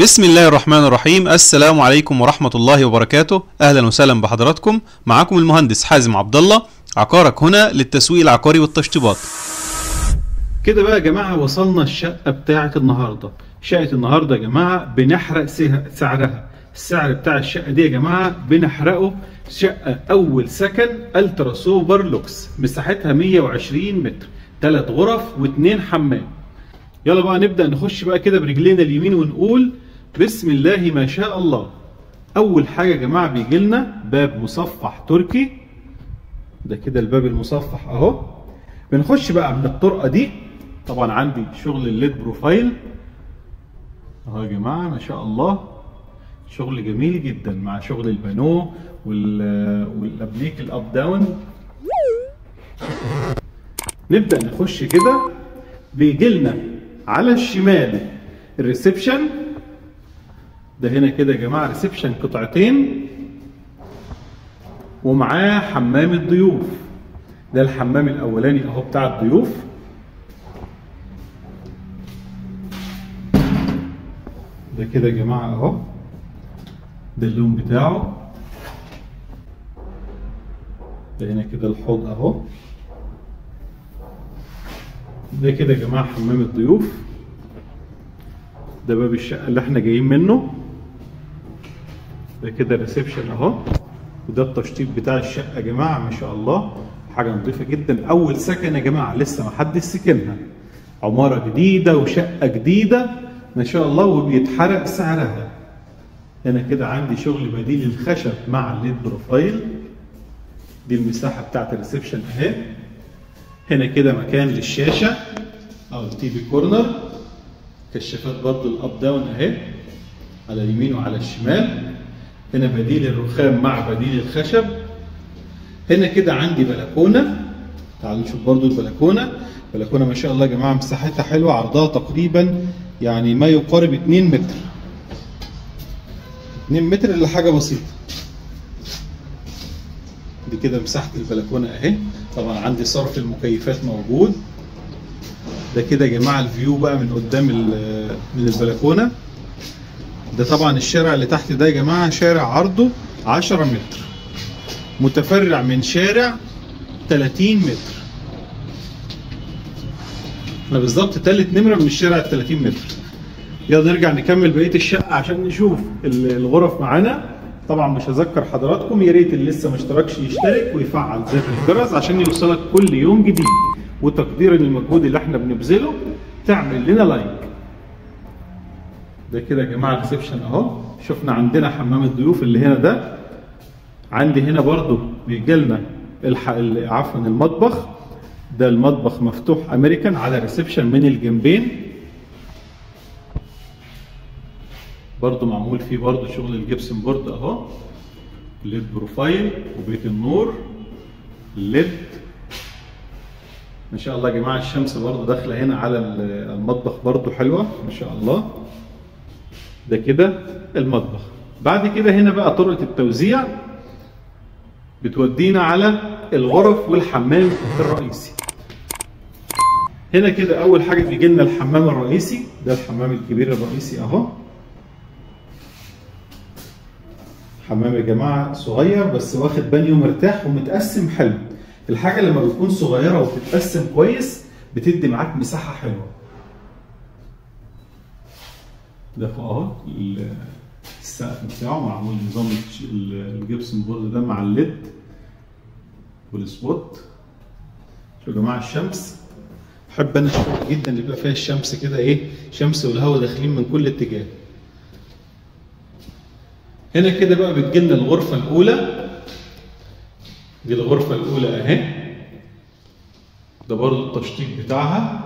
بسم الله الرحمن الرحيم. السلام عليكم ورحمة الله وبركاته. أهلا وسهلا بحضراتكم. معكم المهندس حازم عبد الله، عقارك هنا للتسويق العقاري والتشطيبات. كده بقى يا جماعة وصلنا الشقة بتاعة النهاردة. شقة النهاردة يا جماعة بنحرق سعرها. السعر بتاع الشقة دي يا جماعة بنحرقه. شقة أول سكن ألترا سوبر لوكس، مساحتها 120 متر، 3 غرف و2 حمام. يلا بقى نبدأ نخش بقى كده برجلينا اليمين ونقول بسم الله ما شاء الله. أول حاجة يا جماعة بيجي لنا باب مصفح تركي. ده كده الباب المصفح أهو. بنخش بقى من الطرقة دي. طبعا عندي شغل الليد بروفايل اهو يا جماعة ما شاء الله، شغل جميل جدا مع شغل البانو والابليك الاب داون. نبدأ نخش كده. بيجي لنا على الشمال الريسبشن. ده هنا كده يا جماعة ريسبشن قطعتين ومعاه حمام الضيوف. ده الحمام الاولاني اهو بتاع الضيوف. ده كده يا جماعة اهو، ده اللون بتاعه. ده هنا كده الحوض اهو. ده كده يا جماعة حمام الضيوف. ده باب الشقة اللي احنا جايين منه. ده كده الريسبشن اهو. وده التشطيب بتاع الشقة يا جماعة ما شاء الله، حاجة نظيفة جدا. أول سكن يا جماعة لسه محدش سكنها، عمارة جديدة وشقة جديدة ما شاء الله، وبيتحرق سعرها. هنا كده عندي شغل بديل الخشب مع الليد بروفايل. دي المساحة بتاعت الريسبشن اهي. هنا كده مكان للشاشة أو التي في كورنر. كشافات برضه الأب داون اهي على اليمين وعلى الشمال. هنا بديل الرخام مع بديل الخشب. هنا كده عندي بلكونة. تعالوا نشوف برضو البلكونة. بلكونة ما شاء الله يا جماعة مساحتها حلوة، عرضها تقريبا يعني ما يقارب 2 متر. 2 متر إلا حاجة بسيطة. دي كده مساحة البلكونة اهي. طبعا عندي صرف المكيفات موجود. ده كده يا جماعة الفيو بقى من قدام من البلكونة. ده طبعا الشارع اللي تحت ده يا جماعة شارع عرضه 10 متر، متفرع من شارع 30 متر. احنا بالظبط تالت نمرة من الشارع 30 متر. يلا نرجع نكمل بقية الشقة عشان نشوف الغرف معانا. طبعا مش هذكر حضراتكم، يا ريت اللي لسه ما اشتركش يشترك ويفعل زر الجرس عشان يوصلك كل يوم جديد. وتقديرا للمجهود اللي احنا بنبذله تعمل لنا لايك. ده كده يا جماعة الريسبشن اهو. شفنا عندنا حمام الضيوف اللي هنا ده. عندي هنا برضو بيجي لنا عفوا المطبخ. ده المطبخ مفتوح امريكان على الريسبشن من الجنبين. برضو معمول فيه برضو شغل الجبسن بورد اهو. ليد بروفايل وبيت النور ليد ما شاء الله يا جماعة. الشمس برضو داخلة هنا على المطبخ برضو حلوة ما شاء الله. ده كده المطبخ. بعد كده هنا بقى طرقة التوزيع بتودينا على الغرف والحمام الرئيسي. هنا كده أول حاجة بيجي لنا الحمام الرئيسي. ده الحمام الكبير الرئيسي أهو. حمام يا جماعة صغير بس واخد بانيو مرتاح ومتقسم حلو. الحاجة لما بتكون صغيرة وبتتقسم كويس بتدي معاك مساحة حلوة. ده فوق اهو السقف بتاعه معمول نظام الجبسن بورد ده مع الليد والسبوت. شوفوا يا جماعه الشمس. بحب انا الشقق جدا اللي بيبقى فيها الشمس كده ايه، شمس والهواء داخلين من كل اتجاه. هنا كده بقى بتجيلنا الغرفه الاولى. دي الغرفه الاولى اهي. ده برضه التشطيب بتاعها.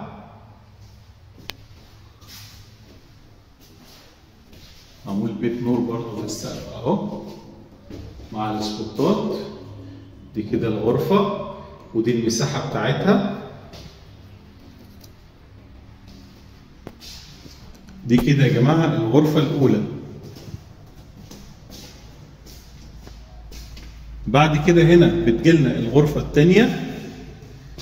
معمول بيت نور برضه في السقف اهو مع السبوتات. دي كده الغرفة ودي المساحة بتاعتها. دي كده يا جماعة الغرفة الأولى. بعد كده هنا بتجيلنا الغرفة الثانية.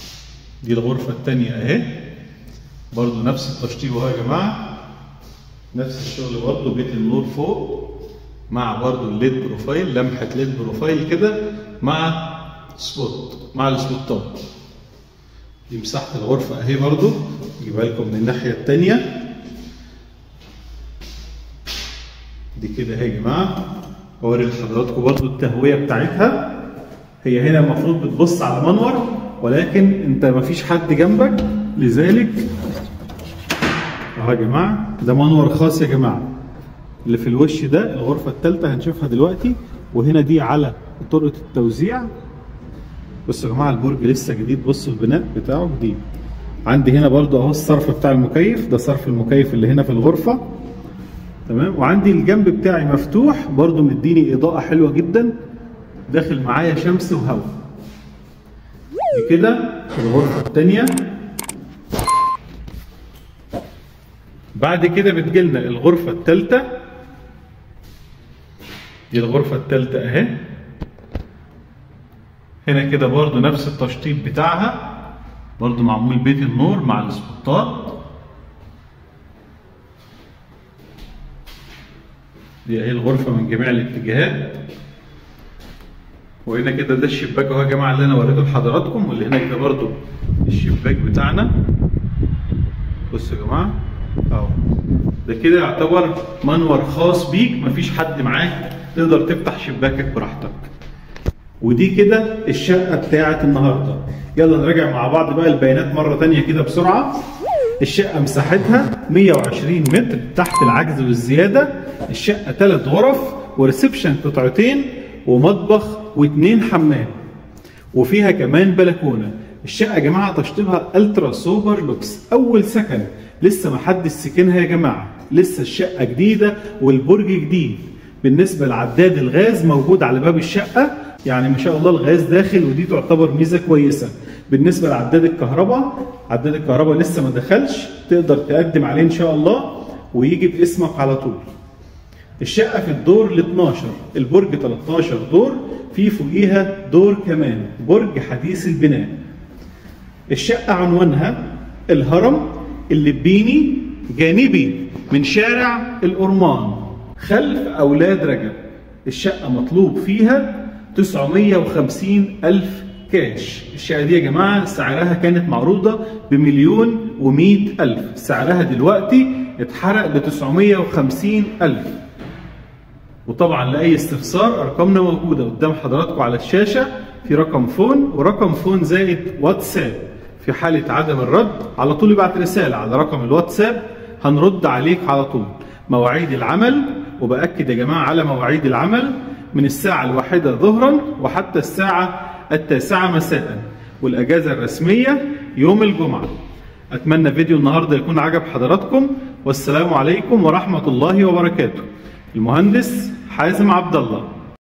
دي الغرفة الثانية اهي. برضه نفس التشطيب اهو يا جماعة. نفس الشغل برضه، بيت النور فوق مع برضه الليد بروفايل، لمحه ليد بروفايل كده مع سبوت، مع السبوتات. دي مساحه الغرفه اهي برضه، اجيبها لكم من الناحيه الثانيه. دي كده اهي يا جماعه، اوري لحضراتكم برضه التهويه بتاعتها. هي هنا المفروض بتبص على منور، ولكن انت مفيش حد جنبك، لذلك اهو يا جماعه ده منور خاص يا جماعه. اللي في الوش ده الغرفه الثالثه هنشوفها دلوقتي، وهنا دي على طرقه التوزيع. بصوا يا جماعه البرج لسه جديد، بصوا البناء بتاعه جديد. عندي هنا برضو اهو الصرف بتاع المكيف، ده صرف المكيف اللي هنا في الغرفه، تمام. وعندي الجنب بتاعي مفتوح برضو، مديني اضاءه حلوه جدا، داخل معايا شمس وهواء. دي كده الغرفه الثانيه. بعد كده بتجيلنا الغرفه الثالثه. دي الغرفه الثالثه اهي. هنا كده برضو نفس التشطيب بتاعها، برضو معمول بيت النور مع السبوتات. دي اهي الغرفه من جميع الاتجاهات. وهنا كده ده الشباك اهو يا جماعه اللي انا وريته لحضراتكم، واللي هناك ده برضو الشباك بتاعنا. بصوا يا جماعه اهو، ده كده يعتبر منور خاص بيك، مفيش حد معاك، تقدر تفتح شباكك براحتك. ودي كده الشقه بتاعت النهارده. يلا نراجع مع بعض بقى البيانات مره ثانيه كده بسرعه. الشقه مساحتها 120 متر تحت العجز والزياده. الشقه 3 غرف وريسبشن قطعتين ومطبخ و2 حمام، وفيها كمان بلكونه. الشقه يا جماعه تشطيبها الترا سوبر لوكس، اول سكن، لسه ما حدش سكنها يا جماعه، لسه الشقه جديده والبرج جديد. بالنسبه لعداد الغاز موجود على باب الشقه، يعني ما شاء الله الغاز داخل، ودي تعتبر ميزه كويسه. بالنسبه لعداد الكهرباء، عداد الكهرباء لسه ما دخلش، تقدر تقدم عليه ان شاء الله ويجي باسمك على طول. الشقه في الدور ال 12، البرج 13 دور، في فوقيها دور كمان، برج حديث البناء. الشقه عنوانها الهرم اللبيني، جانبي من شارع الأورمان، خلف أولاد رجب. الشقة مطلوب فيها 950,000 كاش. الشقة دي يا جماعة سعرها كانت معروضة ب1,100,000، سعرها دلوقتي اتحرق ل950,000. وطبعا لأي استفسار أرقامنا موجودة قدام حضراتكم على الشاشة، في رقم فون ورقم فون زائد واتساب. في حالة عدم الرد على طول ابعت رسالة على رقم الواتساب، هنرد عليك على طول. مواعيد العمل، وبأكد يا جماعة على مواعيد العمل، من الساعة 1 ظهرا وحتى الساعة 9 مساء، والأجازة الرسمية يوم الجمعة. أتمنى فيديو النهاردة يكون عجب حضراتكم، والسلام عليكم ورحمة الله وبركاته. المهندس حازم عبد الله.